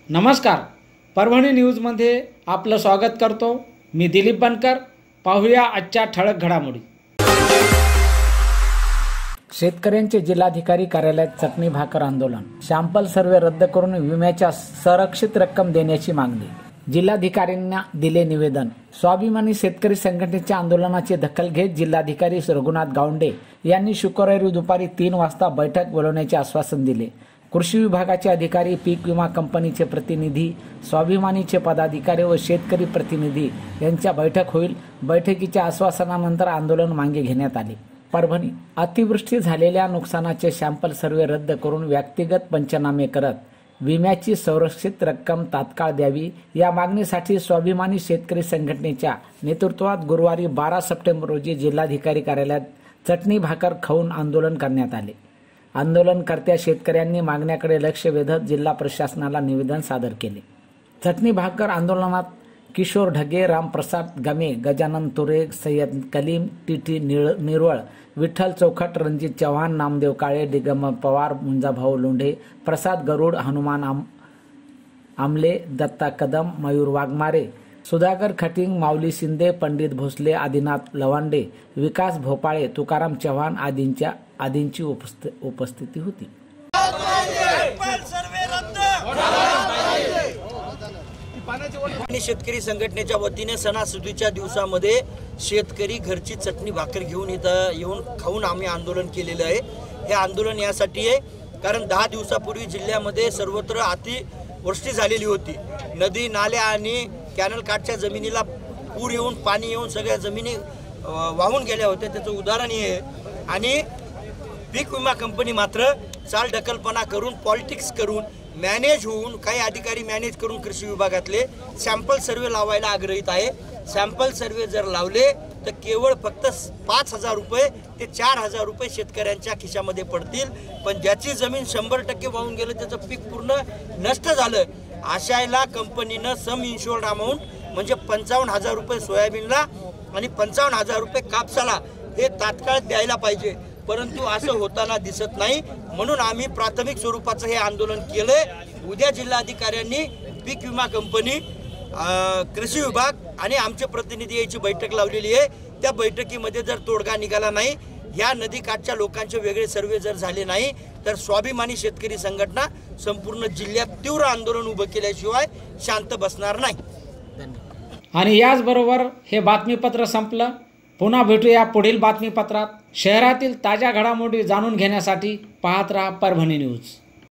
नमस्कार, परभणी न्यूजमध्ये आपलं स्वागत करतो। मी दिलीप बनकर। पाहूया आजच्या ठळक घडामोडी। शेतकऱ्यांचे जिल्हाधिकारी कार्यालयात चटणी भाकर आंदोलन। सॅम्पल सर्वे रद्द करून विम्याच्या संरक्षित रक्कम देण्याची मागणी। जिल्हाधिकाऱ्यांना दिले निवेदन। स्वाभिमानी शेतकरी संघटनेच्या आंदोलनाची दखल घेत जिल्हाधिकारी रघुनाथ गावंडे यांनी शुक्रवारी दुपारी 3 वाजता बैठक बोलवण्याचे आश्वासन दिले। कृषी विभागाचे अधिकारी, पीक विमा कंपनीचे प्रतिनिधी, स्वाभिमानीचे पदाधिकारी व शेतकरी प्रतिनिधी यांच्या बैठक होईल। बैठकीच्या आश्वासनानंतर आंदोलन मागे घेण्यात आले। परभणी अतिवृष्टी झालेल्या नुकसानाचे सॅम्पल सर्वे रद्द करून व्यक्तिगत पंचनामे करत विम्याची संरक्षित रक्कम तात्काळ द्यावी या मागणीसाठी स्वाभिमानी शेतकरी संघटनेच्या नेतृत्वात गुरुवारी 12 सप्टेंबर रोजी जिल्हाधिकारी कार्यालयात चटणी भाकर खाऊन आंदोलन करण्यात आले। आंदोलनकर्त्या शेतकऱ्यांनी मागण्याकडे लक्ष वेधत जिल्हा प्रशासनाला निवेदन सादर केले। चटणी भाकर आंदोलनात किशोर ढगे, रामप्रसाद गमे, गजानन तुरे, सय्यद कलीम, टीटी निरवळ, विठ्ठल चौखट, रणजित चव्हाण, नामदेव काळे, दिगंबर पवार, मुंजाभाऊ लोंढे, प्रसाद गरुड, हनुमान आमले, दत्ता कदम, मयूर वाघमारे, सुधाकर खटिंग, माऊली शिंदे, पंडित भोसले, आदिनाथ लवांडे, विकास भोपाळे, तुकाराम चव्हाण आदींची उपस्थिती होती। शेतकरी संघटनेच्या वतीने सणासुदीच्या दिवसामध्ये शेतकरी घरची चटणी भाकर घेऊन इथं येऊन खाऊन आम्ही आंदोलन केलेलं आहे। हे आंदोलन यासाठी आहे कारण 10 दिवसापूर्वी जिल्ह्यामध्ये सर्वत्र अतिवृष्टी झालेली होती। नदी, नाल्या आणि कॅनल काठच्या जमिनीला पूर येऊन, पाणी येऊन सगळ्या जमिनी वाहून गेल्या होत्या। त्याचं उदाहरण हे आहे। आणि पीक विमा कंपनी मात्र चालढकलपणा करून, पॉलिटिक्स करून, मॅनेज होऊन, काही अधिकारी मॅनेज करून कृषी विभागातले सॅम्पल सर्वे लावायला आग्रहित आहे। सॅम्पल सर्वे जर लावले तर केवळ फक्त 5,000 रुपये ते 4,000 रुपये शेतकऱ्यांच्या खिशामध्ये पडतील। पण ज्याची जमीन 100% वाहून गेलं, त्याचं पीक पूर्ण नष्ट झालं, अशाला कंपनीनं सम इन्शुअर्ड अमाऊंट म्हणजे 55,000 रुपये सोयाबीनला आणि 55,000 रुपये कापसाला हे तात्काळ द्यायला पाहिजे। परंतु असं होताना दिसत नाही, म्हणून आम्ही प्राथमिक स्वरूपाचं हे आंदोलन केलंय। उद्या जिल्हाधिकाऱ्यांनी पीक विमा कंपनी, कृषी विभाग आणि आमचे प्रतिनिधी याची बैठक लावलेली आहे। त्या बैठकीमध्ये जर तोडगा निघाला नाही, या नदीकाठच्या लोकांचे वेगळे सर्वे जर झाले नाही, तर स्वाभिमानी शेतकरी संघटना संपूर्ण जिल्ह्यात तीव्र आंदोलन उभं केल्याशिवाय शांत बसणार नाही। आणि याचबरोबर हे बातमीपत्र संपलं। पुन्हा भेटूया पुढील बातमीपत्रात। शहरातील ताज्या घडामोडी जाणून घेण्यासाठी पाहत रहा परभणी न्यूज।